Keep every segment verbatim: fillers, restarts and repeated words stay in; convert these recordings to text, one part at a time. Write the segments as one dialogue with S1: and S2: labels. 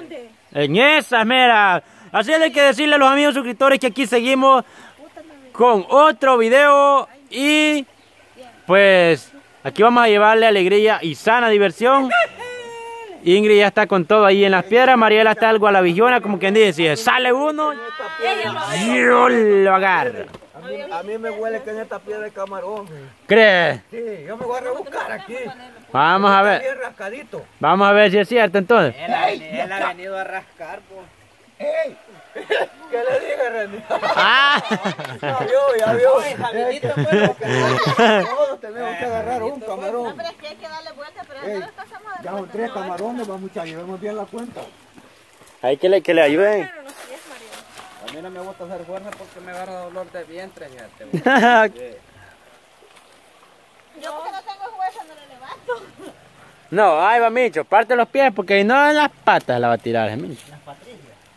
S1: dónde?
S2: En esas, mira. Así hay que decirle a los amigos suscriptores que aquí seguimos con otro video. Y pues aquí vamos a llevarle alegría y sana diversión. Ingrid ya está con todo ahí en las piedras. Mariela está algo a la vigiona, como quien dice. Si sale uno, yo lo agarro.
S3: A mí, a mí me huele que en esta piedra hay camarón.
S2: ¿Crees?
S3: Sí, yo me voy a rebuscar aquí.
S2: Vamos a ver.
S3: Bien rascadito.
S2: Vamos a ver si es cierto entonces.
S4: Él, ha, él ha venido a rascar, pues.
S3: ¡Ey! ¿Qué le dije, René?
S2: Ah.
S3: Ya vio, ya vio. Todos tenemos que agarrar un camarón.
S1: No, pero es que hay que darle vuelta, pero
S3: Ey,
S1: no les pasamos de
S3: ya son tres camarones, vamos muchachos, llevemos bien la cuenta.
S2: Hay que le, que le ayuden.
S4: A mí no me gusta hacer fuerza porque me agarra dolor de vientre, fíjate.
S1: Yo porque no tengo hueso no lo levanto.
S2: No, ahí va Micho, parte los pies porque no en las patas la va a tirar, ¿eh, Micho?
S1: Las patillas.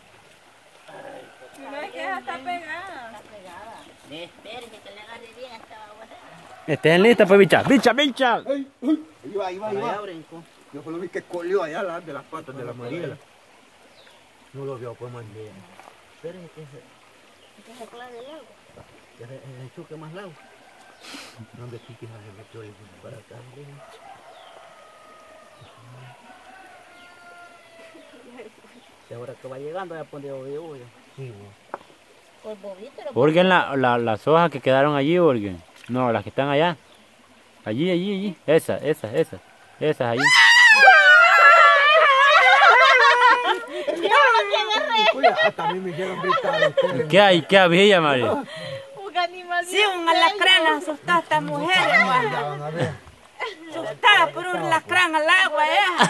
S1: No es que esa está pegada. Está pegada. Espérense que le agarre bien a esta agua.
S2: Estén listos pues, bicha, bicha, bicha.
S3: ¡Ay! ¡Ay! Ahí va, ahí va, ahí va. Yo solo vi que colió allá la, de las patas de la Mariela. No lo vio, pues, Mariela.
S4: Espérense que se...
S1: ¿Qué se clave el agua?
S4: Que se, se enchuque más lado.
S3: ¿Dónde piques a se metió ahí para acá?
S4: Y ahora que va llegando ya pone obvio.
S3: Sí,
S1: Pues bobito.
S2: Porque la, la, las hojas que quedaron allí, porque no, las que están allá. Allí, allí, allí. Esas, esas, esas. Esas allí.
S3: Oye, hasta a mí me hicieron gritar.
S2: ¿Qué hay? ¿Qué había, María?
S1: Un animal.
S5: Sí, un alacrán asustó a estas mujeres,
S3: Ya van a ver.
S5: asustada por un alacrán al agua, ¿eh?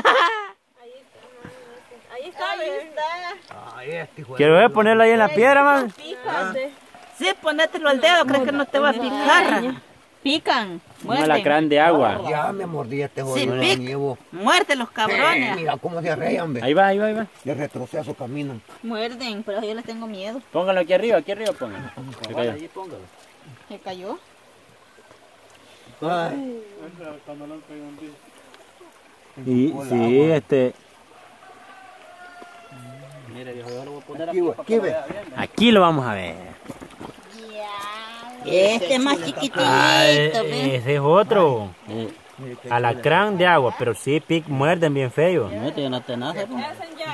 S1: Ahí está, ahí está.
S3: Ay, este hijo de...
S2: Quiero ver ponerlo ahí en la piedra, man.
S1: Pícate.
S5: Sí, ponételo al dedo, crees que no te va a picar.
S1: Pican.
S2: Un alacrán de agua.
S3: Ya me mordí este
S5: Sí,
S3: jodido
S5: pic.
S3: llevo.
S5: Muerte los cabrones.
S3: Mira cómo se arrean, ve.
S2: Ahí va, ahí va, ahí va.
S3: De retroceso caminan.
S1: Muerden, pero yo les tengo miedo.
S2: Póngalo aquí arriba, aquí arriba, póngalo. Se cayó.
S4: Ahí póngalo.
S1: Se cayó.
S3: Ay.
S2: Y sí, este,
S4: Mire, viejo, yo lo voy a poner
S3: Aquí,
S4: aquí.
S3: ve,
S4: para
S3: aquí
S4: que
S3: ve.
S4: vaya bien.
S2: aquí lo vamos a ver.
S5: Este es más chiquitito,
S2: Ay,
S5: ¿ves?
S2: ese es otro. Alacrán de agua, pero sí, pic, muerden bien feo.
S4: No tiene tenaza, pues.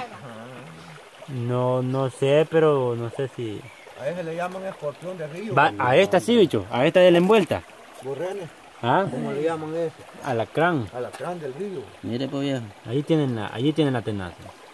S2: No, no sé, pero no sé si...
S3: A ese le llaman escorpión de río.
S2: Va, a esta sí, bicho, a esta de la envuelta.
S3: Borrenes,
S2: ¿Ah?
S3: ¿cómo le llaman ese?
S2: Alacrán.
S3: Alacrán del río.
S4: Mire, pues viejo.
S2: Ahí tienen la, allí tienen la tenaza.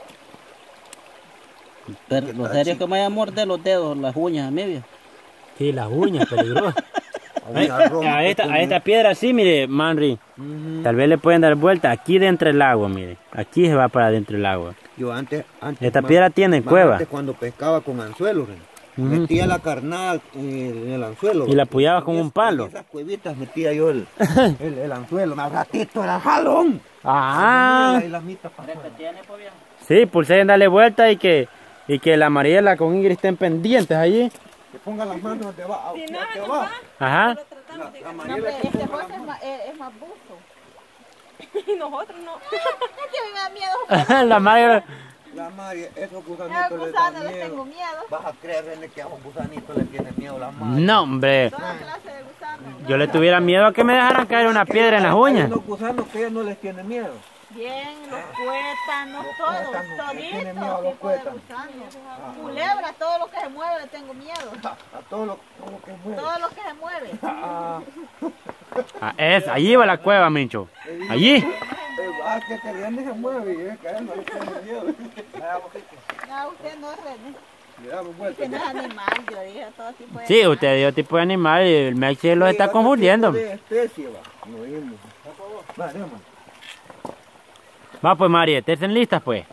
S4: Pero lo serio es que me vaya a morder los dedos, las uñas a mí, viejo.
S2: Sí, las uñas, peligrosas. Ahí,
S3: Una roma
S2: a,
S3: que
S2: esta, a
S3: tiene.
S2: esta piedra sí, mire, Manri.
S3: Ujú.
S2: Tal vez le pueden dar vuelta aquí dentro del agua, mire. Aquí se va para adentro del agua.
S3: Yo antes, antes
S2: Esta
S3: más-
S2: piedra tiene
S3: más
S2: cueva.
S3: antes cuando pescaba con anzuelos, Ren,
S2: Ujú.
S3: metía la carnal en el anzuelo.
S2: Y la apoyaba con
S3: En
S2: un
S3: es-
S2: palo.
S3: En esas cuevitas metía yo el, el, el anzuelo. Al ratito era jalón.
S2: Ah,
S3: Y la mitad para afuera.
S4: Tiene, pues viejo.
S2: sí, pulsen darle vuelta y que, y que la Mariela con Ingrid estén pendientes allí.
S3: Que ponga las manos de abajo. hacia abajo.
S2: Ajá.
S3: La, la
S1: No,
S3: Mariela
S1: hombre,
S3: que
S1: este
S3: ponga
S1: José
S3: las
S1: es
S3: manos.
S1: más, es, es más buzo. Y nosotros no. Es que me da miedo.
S2: La Mariela.
S3: La Mari, esos
S1: A
S3: gusanitos
S1: los
S3: les
S1: gusanos
S3: dan
S1: les
S3: miedo.
S1: tengo miedo.
S3: Vas a creer, René, que a un gusanito le tiene miedo la Mari.
S2: No, hombre.
S1: Toda clase de gusanos.
S2: Yo le tuviera miedo a que me dejaran caer una piedra en las
S3: Hay
S2: uñas.
S3: unos gusanos que ella no les tiene miedo.
S1: Bien, los cuétanos,
S3: Los
S1: todos,
S3: cuétanos, le tienen
S1: toditos
S3: miedo a los
S1: tipos de
S3: cuétanos.
S1: gusanos. Culebras, todo lo que se mueve le tengo miedo.
S3: A todo lo, todo lo que mueve.
S1: Todo lo que se mueve.
S3: Ah,
S2: Ah, es, allí va la cueva, Mincho. Allí.
S3: eh, ah, que te viene se mueve y es que a él no le tiene miedo.
S1: No, usted no es René.
S3: Le damos vuelta.
S1: Usted no es animal, yo dije todo tipo de
S2: Sí,
S1: animal.
S2: usted dio tipo de animal y el Maxi lo está
S3: Sí, otro
S2: confundiendo.
S3: tipo de especie, va. No oímos. Va, déjame.
S2: Va pues, Marieta, ¿estén listas pues?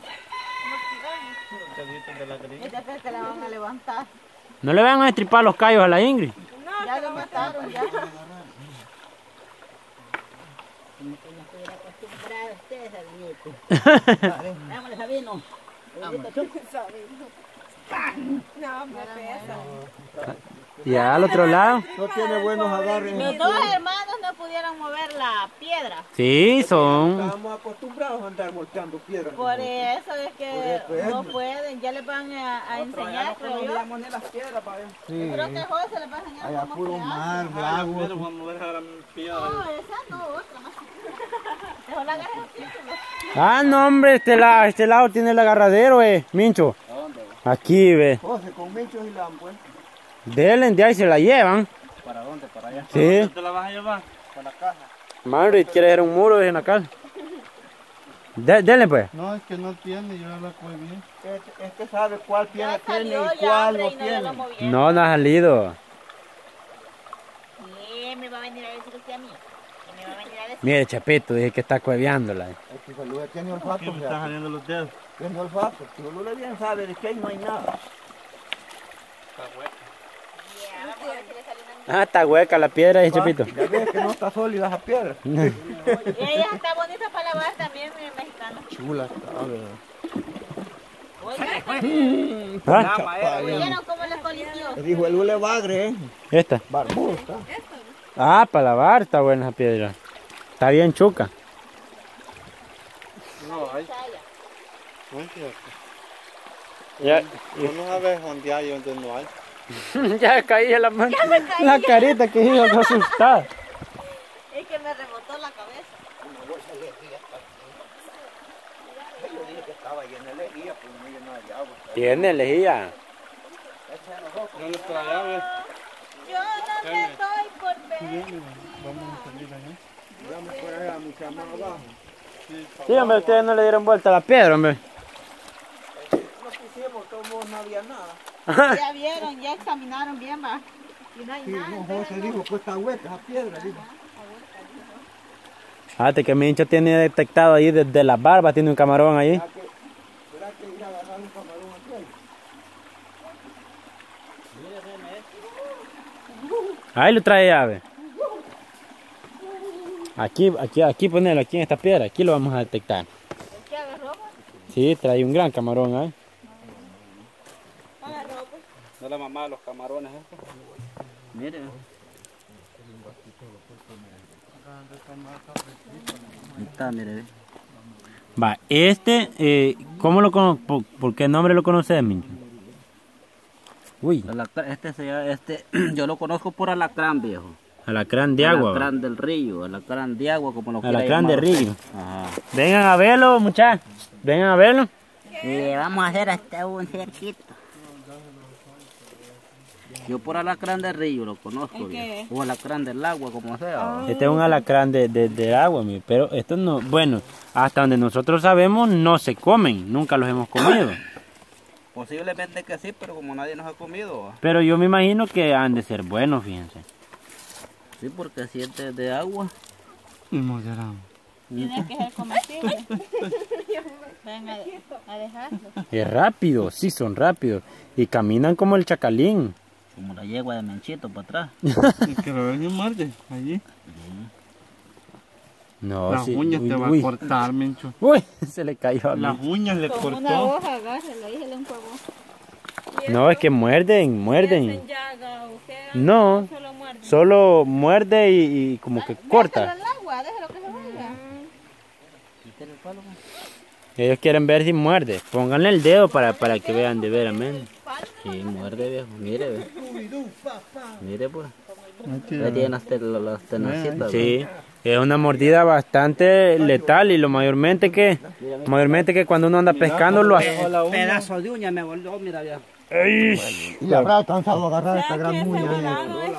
S1: Esta vez que la van a levantar.
S2: No le van a estripar los callos a la Ingrid.
S1: Ya lo mataron, ya.
S4: Dámosle, Sabino.
S1: No, me pesa.
S2: Y al otro lado.
S3: No tiene buenos agarres.
S1: Mis dos hermanos no no pudieron mover la piedra.
S2: Sí, son...
S3: Estamos acostumbrados a andar volteando piedras.
S1: Por eso es que
S3: Por eso es.
S1: no pueden, ya les van a, a enseñar, creo yo.
S4: No ni las piedras, para
S3: Sí.
S1: Creo que José se les va a enseñar
S3: Allá
S1: cómo
S3: puro
S1: se hace.
S3: mar, lagos.
S4: vamos a dejar a pillar.
S1: No, esa no, otra más. Mejor la agarras así, ¿no?
S2: Ah, no, hombre, este, la, este lado tiene el agarradero, eh, Mincho.
S4: ¿A dónde?
S2: Aquí, ve.
S3: José, con Menchos y Lampo, ¿eh?
S2: Delen, de ahí se la llevan.
S4: ¿Para dónde? ¿Para allá?
S2: Sí.
S4: ¿Te la vas a llevar? Para la caja.
S2: Madre, quiere hacer un muro en acá. De, denle, pues.
S6: No, es que no tiene, yo la coge bien.
S3: Es, es que sabe cuál piedra
S1: Ya
S3: tiene
S1: salió
S3: y
S1: ya,
S3: cuál
S1: hombre,
S3: no
S1: y no le lo
S3: tiene.
S1: movieron.
S2: No, no ha salido.
S1: Sí, me va a venir a decir usted a mí. Que me va a venir a decir.
S2: Mire, Chapito, dije que está cueveándola.
S3: Es que Salud tiene olfato,
S6: ¿Qué me
S3: fíjate.
S6: están saliendo los dedos?
S3: Tiene olfato. Si Salud bien sabe de que ahí no hay nada.
S1: Ya, vamos a ver si le sale una.
S2: Ah, está hueca la piedra, dice Chapito.
S3: Ya ves que no está sólida esa piedra.
S1: Y ella está bonita para lavar también, mi mexicano.
S3: Chula está, ¿verdad?
S1: Oiga,
S2: Ah,
S1: ¿vieron cómo le colició?
S3: Le dijo el hule bagre, ¿eh?
S2: esta.
S3: Barbudo está.
S2: Ah, para lavar está buena esa piedra. Está bien chuca.
S6: No, hay.
S1: Chaya.
S6: No es cierto.
S2: Ya,
S6: Uno sabe dónde hay y dónde no hay.
S2: ya caí en la mano.
S1: me caí.
S2: La carita que hizo, no asustada.
S1: Es que me rebotó la cabeza.
S3: Yo dije que estaba llena de lejía, pues no llenaba de agua.
S2: Tiene lejía.
S6: ¿Dónde está la llave?
S1: Yo no me doy por ver.
S6: Vamos a salir allá.
S3: Vamos por allá, mucha más abajo.
S2: Sí, hombre, ustedes no le dieron vuelta a la piedra, hombre.
S3: No pusimos, todos no había nada.
S1: Ya vieron, ya examinaron bien, va. Y no hay
S3: Sí,
S1: nada.
S3: no,
S1: entonces
S3: José
S1: no.
S3: dijo que está hueca esa piedra, dijo.
S2: Fíjate que mi hincha tiene detectado ahí desde la barba, tiene un camarón ahí.
S3: ¿Será que, será que ir a agarrar un camarón aquí?
S2: Ahí lo trae llave. Aquí, aquí, aquí ponerlo, aquí en esta piedra, aquí lo vamos a detectar.
S1: ¿El que agarró?
S2: Sí, trae un gran camarón ahí.
S1: Agarró, pues.
S4: No la mamá de los camarones, ¿eh? Mire. Ahí está, mire.
S2: Va, este, eh, ¿cómo lo cono por, por qué nombre lo conoces, Mincho? Uy,
S4: Alacrán, este, se llama- este yo lo conozco por alacrán, viejo.
S2: alacrán de agua.
S4: Alacrán del río, alacrán de agua, como lo quiera
S2: Alacrán de
S4: llamar.
S2: río.
S4: Ajá.
S2: Vengan a verlo, muchachos. Vengan a verlo.
S5: Y vamos a hacer hasta un cerquito.
S4: Yo por alacrán del río lo conozco, viejo. O alacrán del agua, como sea.
S2: Este es un alacrán de, de, de agua, mi, pero estos no, bueno, hasta donde nosotros sabemos no se comen, nunca los hemos comido.
S4: Posiblemente que sí, pero como nadie nos ha comido. ¿va?
S2: Pero yo me imagino que han de ser buenos, fíjense.
S4: Sí, porque si este es de agua.
S6: Y moderado.
S1: Tiene que ser comestible. Ven a, a dejarlo.
S2: Es rápido, sí, son rápidos. Y caminan como el chacalín.
S4: Como la yegua de Menchito para atrás.
S6: Y que lo ven en Marte, allí.
S2: No,
S6: Las
S2: sí,
S6: uñas
S2: uy,
S6: te va a
S2: uy.
S6: cortar, Mencho.
S2: Uy, se le cayó a mí.
S6: Las uñas le
S1: Con una
S6: cortó.
S1: hoja, agárralo, ahí se le un huevo.
S2: No, es que muerden, muerden.
S1: llaga o qué?
S2: No,
S1: Solo muerde.
S2: solo muerde y, y como que corta.
S1: Déjalo al agua, déjalo que se vaya.
S4: Quítale el palo, pues.
S2: Ellos quieren ver si muerde. Pónganle el dedo para, para que vean de veras, men.
S4: Sí, muerde, viejo. Mire, ve. Mire, pues.
S6: Aquí,
S4: Ya tiene las, tel- las tenacitas.
S2: Sí, es una mordida bastante letal y lo mayormente que, mayormente que cuando uno anda pescando lo hace.
S4: Pedazo de uña me volvió, mira, viejo.
S3: Y le habrá alcanzado a agarrar esta gran uña. ¿Eh?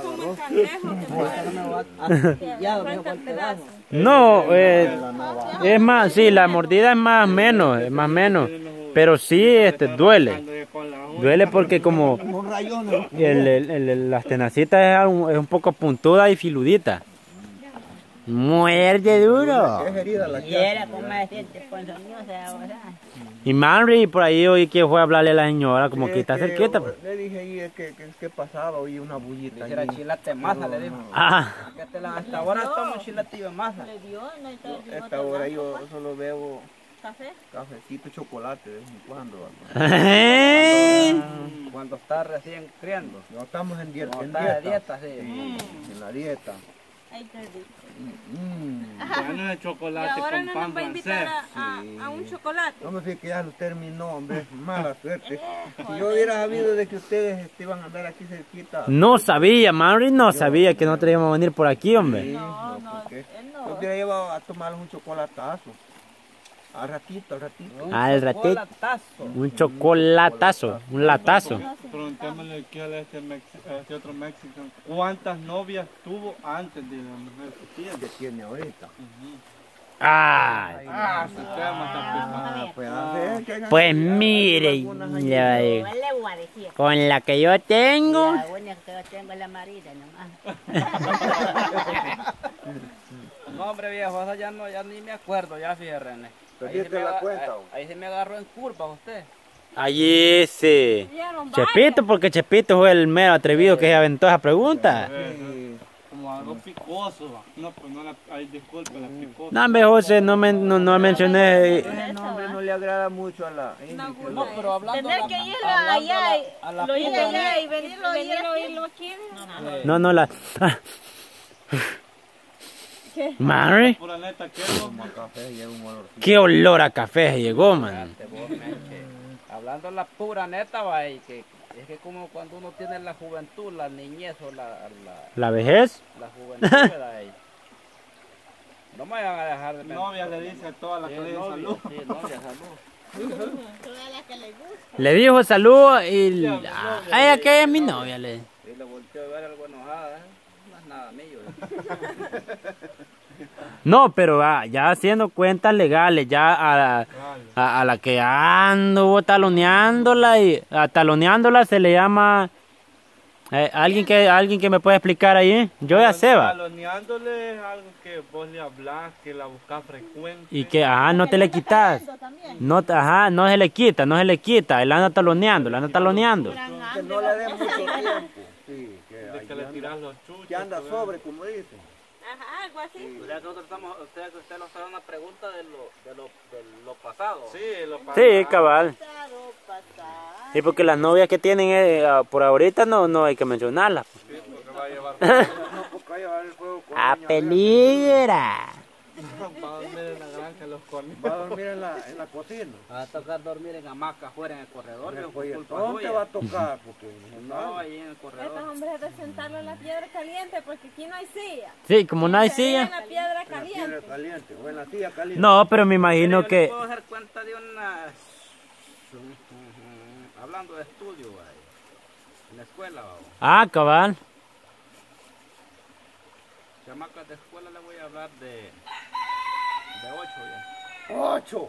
S2: No, eh, es más, sí, la mordida es más menos, es más menos, pero sí, este, duele, duele porque como
S3: Con rayones.
S2: el, el- el- las tenacitas es un, es un poco puntuda y filudita. Muerde duro.
S3: Es herida la
S5: Y
S3: que
S5: era como decirte, con sonido se va a gozar.
S2: Y Manry por ahí oí que fue a hablarle a la señora, como que está cerquita. Pues.
S3: Le dije ahí que, que, que pasaba, oí una bullita.
S4: Era
S3: ahí.
S4: chilate masa, le digo.
S2: Ah,
S4: Que te la- hasta ahora estamos chilatillo de masa.
S1: Le dio, no hay todo el
S3: Esta hora yo solo bebo
S1: café.
S3: cafecito y chocolate de vez en cuando. ¿verdad?
S2: ¿eh?
S4: Cuando está recién criando.
S3: No estamos en dieta.
S4: Cuando
S3: En
S4: está de
S3: dieta.
S4: dieta, sí.
S3: En la dieta.
S1: Ay, qué rico.
S3: Mm.
S6: Bueno, el
S1: Y
S6: chocolate
S1: ahora
S6: con
S1: no
S6: pan
S1: nos va a invitar
S6: francés.
S1: a, a,
S3: Sí.
S1: a un chocolate.
S3: No me fíjate que ya lo terminó, hombre. Mala suerte. Si yo hubiera sabido de que ustedes iban a andar aquí cerquita.
S2: No sabía, Mauri no sabía que nosotros íbamos a venir por aquí, hombre.
S3: Sí,
S1: No,
S3: no,
S1: no,
S3: ¿por qué?
S1: él no.
S3: Yo hubiera llevado a tomarles un chocolatazo. Al ratito, al ratito.
S2: Al ratito.
S4: Chocolatazo.
S2: Un chocolatazo, un latazo.
S6: Preguntémosle aquí a este, mexi- a este otro mexicano. ¿Cuántas novias tuvo antes de la mujer que tiene?
S3: Que tiene ahorita.
S2: Ay,
S6: Ah, su tema está
S3: Ah, pues, a ver, que hagan-
S2: pues
S3: que
S2: mire,
S3: algunas ahí.
S2: ya digo,
S5: Yo le voy a decir.
S2: con la que yo tengo,
S5: La única que yo tengo es la marida nomás.
S4: No, hombre viejo, esa ya, no, ya ni me acuerdo, ya fíjate, René.
S3: Perdiste
S4: me
S3: la
S4: aga-
S3: cuenta,
S4: ahí,
S3: ¿o?
S4: ahí se me agarró en curva usted.
S2: allí sí.
S1: Vieron, vaya.
S2: Chepito, porque Chepito fue el mero atrevido que se aventó esa pregunta.
S3: Sí.
S6: como algo picoso. Va. No, pues no la. Ay, disculpe, la picosa.
S2: No, hombre, José, no, me, no, no mencioné.
S3: Ese nombre no le agrada mucho a la
S1: No,
S3: Ingrid.
S4: No, pero hablando
S1: Tener
S4: a la-
S1: que irlo
S4: hablando
S1: allá, y-
S4: a la, a la
S1: lo ir
S4: pura,
S1: allá y venirlo, venirlo, irlo aquí.
S2: No, no, la. Ah. Mary,
S6: Pura neta, ¿qué
S3: Como a café y es un olor.
S2: qué olor a café se llegó, man.
S4: Te vos, Meche. Hablando la pura neta, va, y que es que como cuando uno tiene la juventud, la niñez o la, la,
S2: ¿La vejez?
S4: la juventud, ¿verdad? Y no me vayan a dejar de
S6: novia le dice a todas las
S4: Sí,
S6: que le dicen
S4: novia,
S6: salud.
S4: sí, novia, salud.
S2: Le dijo salud y. Ah, ella que es mi novia, le.
S4: Y le volteó a ver algo enojada, ¿eh? No es nada mío.
S2: No, pero ah, ya haciendo cuentas legales, ya a la, a, a la que ando taloneándola y a taloneándola se le llama eh, alguien que alguien que me puede explicar ahí. Yo ya sé, va.
S6: Taloneándole es algo que vos le hablas, que la buscas frecuente.
S2: Y que ajá, no te le quitas. No, te- ajá, no se le quita, no se le quita. Él anda taloneando, él anda taloneando.
S3: Que no le dé mucho tiempo. Sí, que,
S6: De
S3: ahí
S6: que le
S3: anda-
S6: tiras los chuchos.
S3: que anda
S6: pues,
S3: sobre, como dicen.
S1: Ajá, algo así.
S4: O sea, que nosotros estamos, o sea, que usted nos hace una pregunta de lo, de lo, de lo pasado.
S6: Sí, lo pasa.
S2: Sí, cabal. Sí, porque las novias que tienen eh, ah, por ahorita no, no hay que mencionarlas.
S6: Sí, porque va a llevar.
S3: No, porque ahí va el fuego con
S2: A
S3: doña
S2: peligra.
S6: Va a dormir en la granja los cornes.
S3: Berta. Va a dormir en la, en la cocina.
S4: Va a tocar dormir en hamaca afuera en el corredor. viejo, por
S3: Oye,
S4: culpa
S3: ¿dónde
S4: suya.
S3: va a tocar? Porque
S4: No,
S3: no,
S4: ahí en el
S1: Estos
S4: corredor.
S1: hombres de sentarlo en la piedra caliente porque aquí no hay silla.
S2: Sí, como no hay
S1: Se ve en
S2: silla.
S1: la piedra
S3: en la piedra
S1: caliente.
S3: caliente o en la silla caliente.
S2: No, pero me imagino
S4: Yo le
S2: que.
S4: puedo dar cuenta de una... Hablando de estudio, ahí, en la escuela, vamos.
S2: Ah, cabal.
S4: Chamacas de escuela le voy a hablar de... de ocho ya.
S3: ¡Ocho!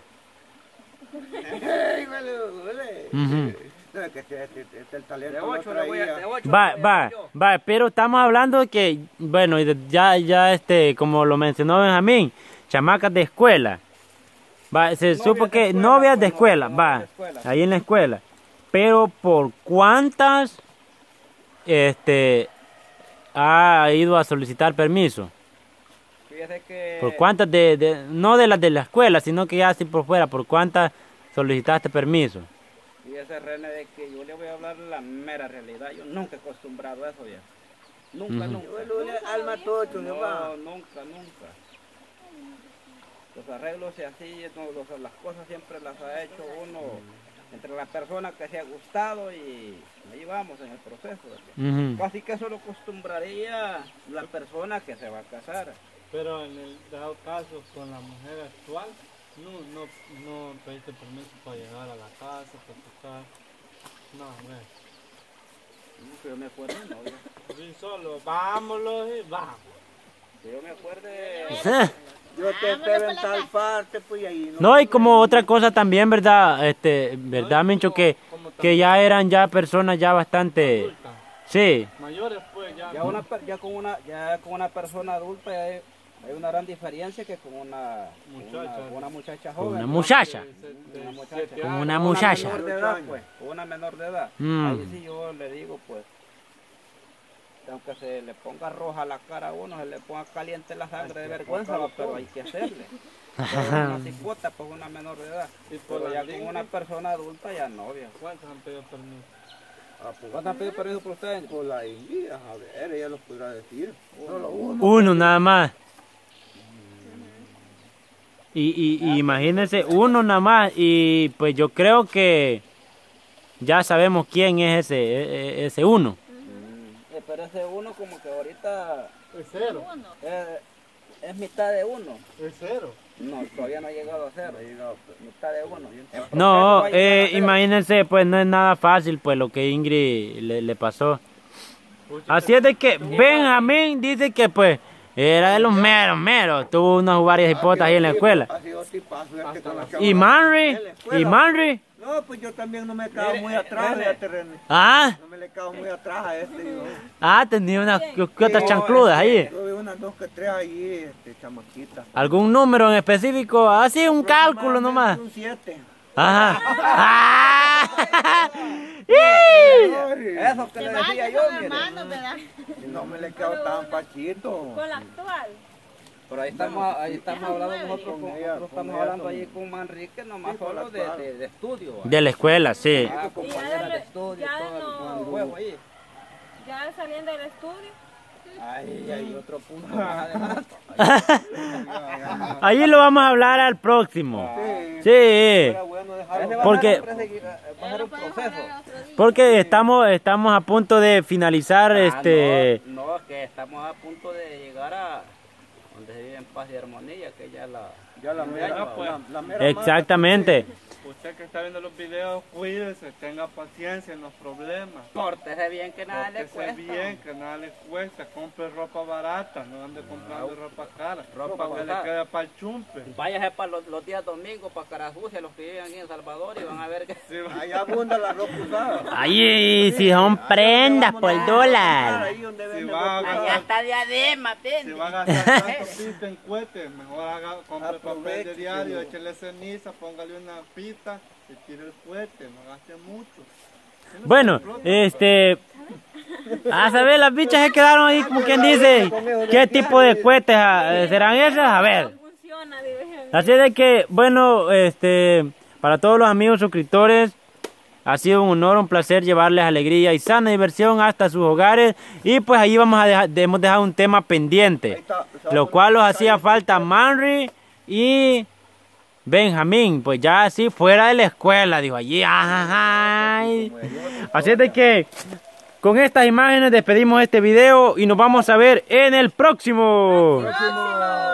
S3: ¡Ey, huele, huele!
S2: Ujú.
S3: No, es que este, este, este el talento
S4: De
S3: lo
S4: ocho le voy a...
S3: traía.
S4: De ocho
S2: Va,
S4: le voy a
S2: va,
S4: dar yo.
S2: va, pero estamos hablando de que, bueno, y de- ya, ya, este, como lo mencionó Benjamín, chamacas de escuela. Va, se
S4: Novias
S2: supo
S4: de
S2: que
S4: escuela,
S2: novias de
S4: pues,
S2: escuela,
S4: novias
S2: va,
S4: de escuela.
S2: ahí en la escuela. Pero por cuántas, este, ha ido a solicitar permiso.
S4: Fíjese que...
S2: Por cuántas de, de- no de las de la escuela, sino que ya así por fuera, por cuántas solicitaste permiso.
S4: Fíjese, René, de que yo le voy a hablar la mera realidad. Yo nunca he acostumbrado a eso ya. Nunca,
S2: Ujú.
S4: nunca.
S3: Huele, huele, alma tocho, le va.
S4: No, nunca, nunca. Los arreglos y así, no, los- las cosas siempre las ha hecho uno entre la persona que se ha gustado y ahí vamos en el proceso.
S2: Ujú.
S4: Casi que eso lo acostumbraría la persona que se va a casar.
S6: Pero en el dado caso con la mujer actual, no, no, no pediste permiso para llegar a la casa, para tocar. No, hombre.
S4: Que yo me acuerde, no, yo,
S6: Sí, solo, vámonos y vamos.
S4: que yo me acuerde.
S3: Yo te espero en tal parte, pues y ahí
S2: No, y como otra cosa también, ¿verdad? Este, ¿verdad, Mincho? Que, que ya eran ya personas ya bastante... Sí,
S6: Mayores, pues ya.
S4: Ya, una, per- ya, con una, ya con una persona adulta ya hay, hay una gran diferencia que con una
S6: Muchacha.
S4: Con una, con una muchacha
S2: con
S4: joven.
S2: una
S4: ¿no?
S2: muchacha.
S4: Una muchacha.
S2: Con una
S4: Una
S2: muchacha.
S4: menor de edad, pues, con una menor de edad.
S2: Mm.
S4: Ahí sí yo le digo, pues, que aunque se le ponga roja la cara a uno, se le ponga caliente la sangre de vergüenza, va, pero hay que hacerle. Pero una cipota, pues una menor de edad.
S6: Y por
S4: Pero
S6: la
S4: ya
S6: lengua.
S4: con una persona adulta ya novia.
S6: ¿Cuántos han pedido permiso?
S4: ¿Cuánto han pedido permiso por ustedes?
S3: Por la India, a ver, ella los podrá decir. Solo uno.
S2: Uno nada más. Y, y, y imagínense, uno nada más. Y pues yo creo que ya sabemos quién es ese, e- e- ese uno.
S4: Mm, eh, pero ese uno como que ahorita
S6: Es cero.
S4: es, es mitad de uno.
S6: Es cero.
S4: No, todavía no ha llegado a cero. No ha llegado mitad de uno. En
S2: No,
S4: proceso va a llegar
S2: eh,
S4: a cero.
S2: imagínense, pues no es nada fácil pues lo que Ingrid le, le pasó. Así es de que Benjamín dice que pues era de los meros, meros. Tuvo unas varias hipotas ahí en la escuela.
S3: Ha sido tipazo, este con la
S2: Y
S3: cámara.
S2: Manry,
S3: En la escuela.
S2: y Manry.
S3: No, pues yo también no me quedo
S4: Mire,
S3: muy
S4: eh,
S3: atrás,
S4: René.
S3: fíjate, René.
S2: Ah,
S3: No me le quedo muy atrás a este, yo.
S2: ah, tenía unas que que otras
S4: No,
S2: chancludas ahí.
S3: Yo veo unas dos que tres ahí, este, chamaquitas.
S2: ¿Algún número en específico? Así un cálculo nomás.
S3: Un siete.
S2: Ajá. ¡Ah! ¡Ih!
S4: Eso que le decía yo, mire.
S1: ¿verdad?
S3: No me le quedo tan pachito.
S1: Con la actual.
S4: Pero ahí estamos, ahí estamos hablando nosotros,
S3: Con
S4: con,
S3: ella,
S4: nosotros
S3: con
S4: estamos
S3: ella,
S4: hablando
S3: con-
S4: ahí con Manrique, nomás
S3: Sí, con
S4: solo
S3: la
S4: de,
S3: actual.
S4: de, de estudio.
S2: De la escuela, sí.
S4: Ah,
S1: Y ya
S4: compañera
S1: de
S4: de
S1: lo-
S4: estudio,
S1: ya
S4: todo
S1: no-
S4: el juego ahí.
S1: Ya saliendo del estudio.
S4: Ahí hay otro punto más adelante.
S2: Ahí lo vamos a hablar al próximo.
S3: Sí.
S2: Sí,
S3: Era bueno dejarlo.
S4: Ese va a
S2: Porque-
S4: ser- va a ser un proceso.
S2: porque estamos, estamos a punto de finalizar
S4: Ah,
S2: este...
S4: No, no, es que estamos a punto de llegar a donde se vive en paz y armonía, que ya la...
S3: Ya la mera,
S6: Ah, pues.
S3: la, la mera
S2: Exactamente.
S6: Usted que está viendo los videos, cuídese, tenga paciencia en los problemas.
S4: Pórtese bien que nada le
S6: Pórtese
S4: cuesta.
S6: bien, que nada le cuesta. Compre ropa barata, no ande comprando ropa cara.
S4: Ropa
S6: que le
S4: barata.
S6: quede para el chumpe.
S4: Váyase para los, los días domingos, para Carajucia, los que viven aquí en Salvador, y van a ver que...
S6: Sí, va.
S3: Allá abunda la ropa usada.
S2: Ahí, si son prendas por el dólar.
S3: Ahí donde
S6: Si
S3: venden
S6: va a
S3: ropa
S5: Allá
S3: usada.
S5: está diadema,
S6: Si
S5: ven.
S6: va a gastar tanto pita en cohetes, mejor haga, compre papel de
S3: Aproveche,
S6: diario,
S3: sí.
S6: échele ceniza, póngale una pita y tire el cohete, no gaste mucho.
S2: Bueno, este... A saber, las bichas se quedaron ahí como quien dice, ¿qué tipo de cohetes ah, serán esas? A ver.
S1: Funciona, dije.
S2: Así de que, bueno, este, para todos los amigos suscriptores, ha sido un honor, un placer llevarles alegría y sana diversión hasta sus hogares. Y pues ahí vamos a dejar, hemos dejado un tema pendiente, lo cual los hacía falta Manry y Benjamín, pues ya así fuera de la escuela, dijo allí. Ay. Así es de que con estas imágenes despedimos este video y nos vamos a ver en el próximo.
S1: Próximo.